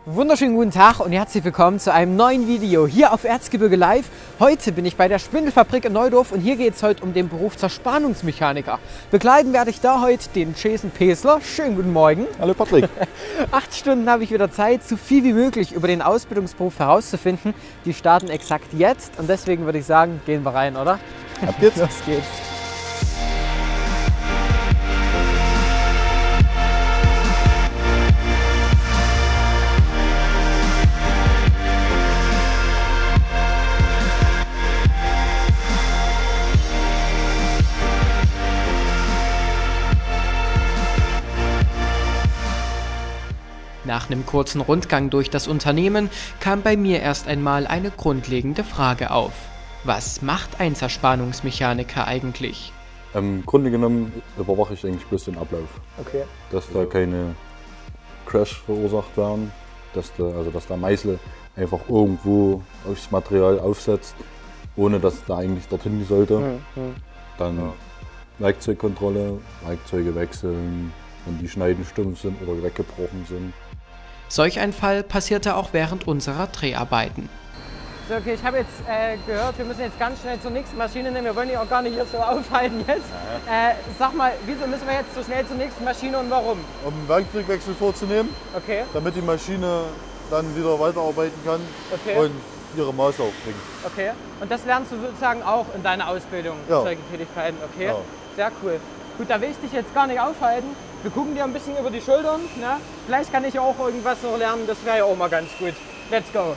Wunderschönen guten Tag und herzlich willkommen zu einem neuen Video hier auf Erzgebirge Live. Heute bin ich bei der Spindelfabrik in Neudorf und hier geht es heute um den Beruf Zerspannungsmechaniker. Begleiten werde ich da heute den Jason Pesler. Schönen guten Morgen. Hallo Patrick. 8 Stunden habe ich wieder Zeit, so viel wie möglich über den Ausbildungsberuf herauszufinden. Die starten exakt jetzt und deswegen würde ich sagen, gehen wir rein, oder? Ab geht's. Los geht's. Nach einem kurzen Rundgang durch das Unternehmen kam bei mir erst einmal eine grundlegende Frage auf. Was macht ein Zerspannungsmechaniker eigentlich? Im Grunde genommen überwache ich eigentlich bloß den Ablauf. Okay. Dass da keine Crash verursacht werden, dass der Meißel einfach irgendwo aufs Material aufsetzt, ohne dass der eigentlich dorthin sollte. Dann Werkzeugkontrolle, Werkzeuge wechseln, wenn die Schneiden stumpf sind oder weggebrochen sind. Solch ein Fall passierte auch während unserer Dreharbeiten. So, okay, ich habe jetzt gehört, wir müssen jetzt ganz schnell zur nächsten Maschine nehmen. Wir wollen die auch gar nicht hier so aufhalten jetzt. Sag mal, wieso müssen wir jetzt so schnell zur nächsten Maschine und warum? Um einen Werkzeugwechsel vorzunehmen, okay, damit die Maschine dann wieder weiterarbeiten kann, okay, und ihre Maße aufbringt. Okay, und das lernst du sozusagen auch in deiner Ausbildung, ja, solche Tätigkeiten, okay? Ja. Sehr cool. Gut, da will ich dich jetzt gar nicht aufhalten. Wir gucken dir ein bisschen über die Schultern. Ne? Vielleicht kann ich auch irgendwas noch lernen, das wäre ja auch mal ganz gut. Let's go!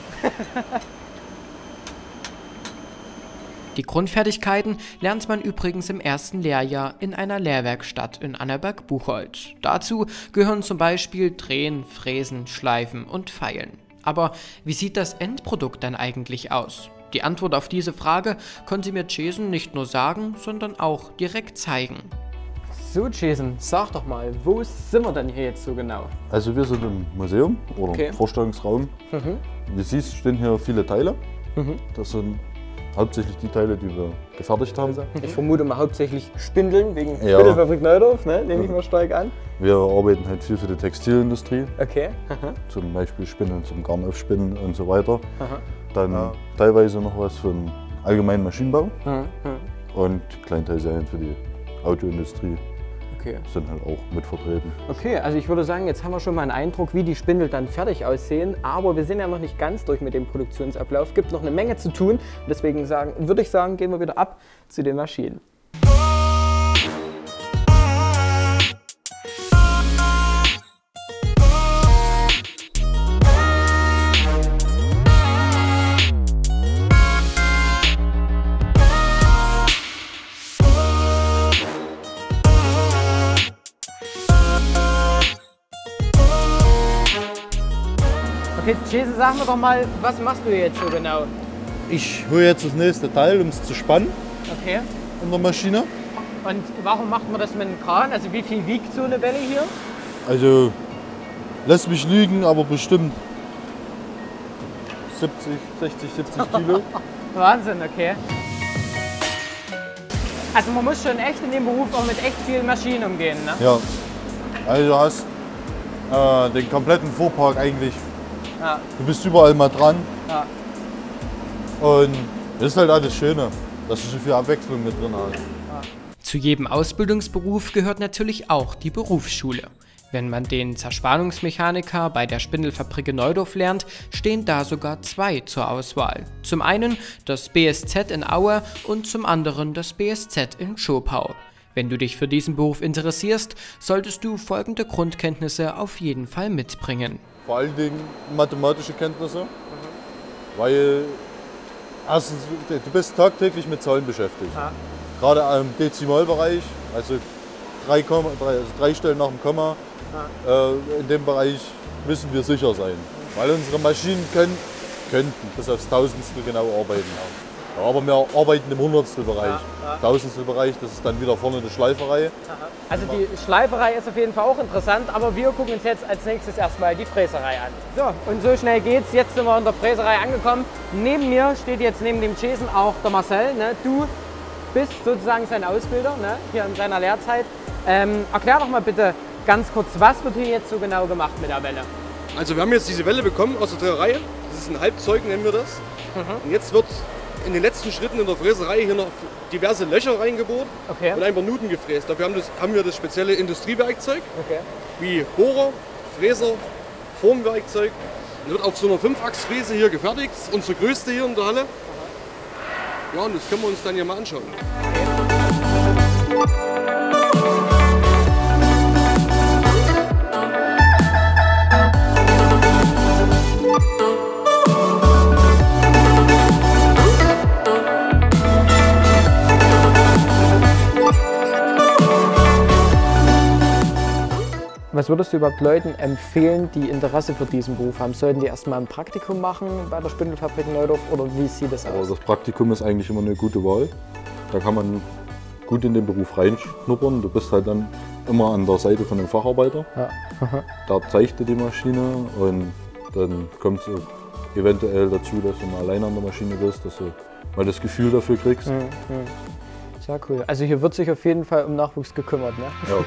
Die Grundfertigkeiten lernt man übrigens im ersten Lehrjahr in einer Lehrwerkstatt in Annaberg-Buchholz. Dazu gehören zum Beispiel Drehen, Fräsen, Schleifen und Feilen. Aber wie sieht das Endprodukt dann eigentlich aus? Die Antwort auf diese Frage konnte mir Jason nicht nur sagen, sondern auch direkt zeigen. So Jason, sag doch mal, wo sind wir denn hier jetzt so genau? Also wir sind im Museum oder Okay. Vorstellungsraum. Wie du siehst, stehen hier viele Teile. Das sind hauptsächlich die Teile, die wir gefertigt haben. Ich vermute mal hauptsächlich Spindeln wegen Ja. Spindelfabrik Neudorf, ne? Nehme ich mal stark an. Wir arbeiten halt viel für die Textilindustrie, Okay. zum Beispiel Spindeln zum Garn aufspinnen und so weiter. Dann teilweise noch was für den allgemeinen Maschinenbau und Kleinteilserien für die Autoindustrie. Okay. Sind halt auch mit vertreten. Okay, also ich würde sagen, jetzt haben wir schon mal einen Eindruck, wie die Spindel dann fertig aussehen, aber wir sind ja noch nicht ganz durch mit dem Produktionsablauf. Gibt noch eine Menge zu tun, deswegen würde ich sagen, gehen wir wieder ab zu den Maschinen. Okay, Jason, sag mir doch mal, was machst du jetzt so genau? Ich hole jetzt das nächste Teil, um es zu spannen Okay. in der Maschine. Und warum macht man das mit einem Kran? Also wie viel wiegt so eine Welle hier? Also, lässt mich lügen, aber bestimmt 60, 70 Kilo. Wahnsinn, okay. Also man muss schon echt in dem Beruf auch mit echt vielen Maschinen umgehen, ne? Ja. Also du hast den kompletten Fuhrpark eigentlich. Ja. Du bist überall mal dran. Ja. Und das ist halt alles Schöne, dass du so viel Abwechslung mit drin hast. Zu jedem Ausbildungsberuf gehört natürlich auch die Berufsschule. Wenn man den Zerspannungsmechaniker bei der Spindelfabrik in Neudorf lernt, stehen da sogar 2 zur Auswahl. Zum einen das BSZ in Aue und zum anderen das BSZ in Schopau. Wenn du dich für diesen Beruf interessierst, solltest du folgende Grundkenntnisse auf jeden Fall mitbringen. Vor allen Dingen mathematische Kenntnisse, weil erstens, du bist tagtäglich mit Zahlen beschäftigt. Ja. Gerade im Dezimalbereich, also 3 Stellen nach dem Komma, in dem Bereich müssen wir sicher sein. Weil unsere Maschinen könnten bis aufs Tausendstel genau arbeiten. Ja, aber wir arbeiten im Hundertstelbereich. Tausendstelbereich, das ist dann wieder vorne die Schleiferei. Also die Schleiferei ist auf jeden Fall auch interessant, aber wir gucken uns jetzt als nächstes erstmal die Fräserei an. So, und so schnell geht's. Jetzt sind wir in der Fräserei angekommen. Neben mir steht jetzt neben dem Jason auch der Marcel. Ne? Du bist sozusagen sein Ausbilder, ne? Hier in seiner Lehrzeit. Erklär doch mal bitte ganz kurz, was wird hier jetzt so genau gemacht mit der Welle? Also wir haben jetzt diese Welle bekommen aus der Dreherei. Das ist ein Halbzeug, nennen wir das. Und jetzt wird in den letzten Schritten in der Fräserei hier noch diverse Löcher reingebohrt und einfach Nuten gefräst. Dafür haben wir das spezielle Industriewerkzeug, wie Bohrer, Fräser, Formwerkzeug. Das wird auf so einer 5-Achs-Fräse hier gefertigt. Das ist unsere größte hier in der Halle. Ja, und das können wir uns dann hier mal anschauen. Was würdest du überhaupt Leuten empfehlen, die Interesse für diesen Beruf haben? Sollten die erstmal ein Praktikum machen bei der Spindelfabrik Neudorf oder wie sieht das aus? Also das Praktikum ist eigentlich immer eine gute Wahl. Da kann man gut in den Beruf reinschnuppern. Du bist halt dann immer an der Seite von einem Facharbeiter. Ja. Da zeigt dir die Maschine und dann kommt es eventuell dazu, dass du mal alleine an der Maschine bist, dass du mal das Gefühl dafür kriegst. Sehr cool. Also hier wird sich auf jeden Fall um Nachwuchs gekümmert, ne? Ja.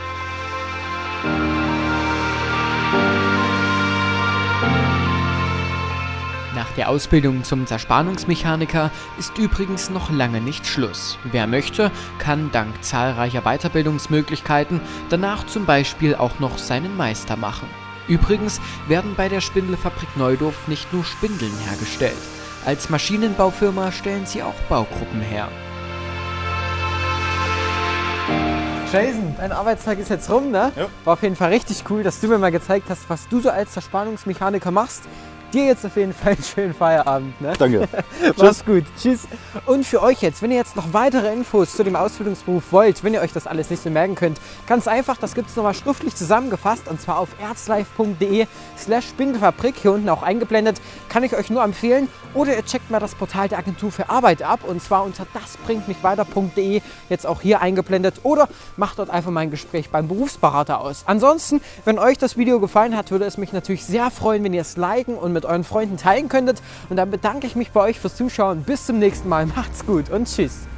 Nach der Ausbildung zum Zerspannungsmechaniker ist übrigens noch lange nicht Schluss. Wer möchte, kann dank zahlreicher Weiterbildungsmöglichkeiten danach zum Beispiel auch noch seinen Meister machen. Übrigens werden bei der Spindelfabrik Neudorf nicht nur Spindeln hergestellt. Als Maschinenbaufirma stellen sie auch Baugruppen her. Jason, dein Arbeitstag ist jetzt rum, ne? Ja. War auf jeden Fall richtig cool, dass du mir mal gezeigt hast, was du so als Zerspannungsmechaniker machst. Dir jetzt auf jeden Fall einen schönen Feierabend. Ne? Danke. Mach's gut. Tschüss. Und für euch jetzt, wenn ihr jetzt noch weitere Infos zu dem Ausbildungsberuf wollt, wenn ihr euch das alles nicht so merken könnt, ganz einfach, das gibt es nochmal schriftlich zusammengefasst und zwar auf erzlife.de/Spindelfabrik, hier unten auch eingeblendet, kann ich euch nur empfehlen. Oder ihr checkt mal das Portal der Agentur für Arbeit ab und zwar unter dasbringtmichweiter.de, jetzt auch hier eingeblendet. Oder macht dort einfach mal ein Gespräch beim Berufsberater aus. Ansonsten, wenn euch das Video gefallen hat, würde es mich natürlich sehr freuen, wenn ihr es liken und mit euren Freunden teilen könntet. Und dann bedanke ich mich bei euch fürs Zuschauen. Bis zum nächsten Mal. Macht's gut und tschüss.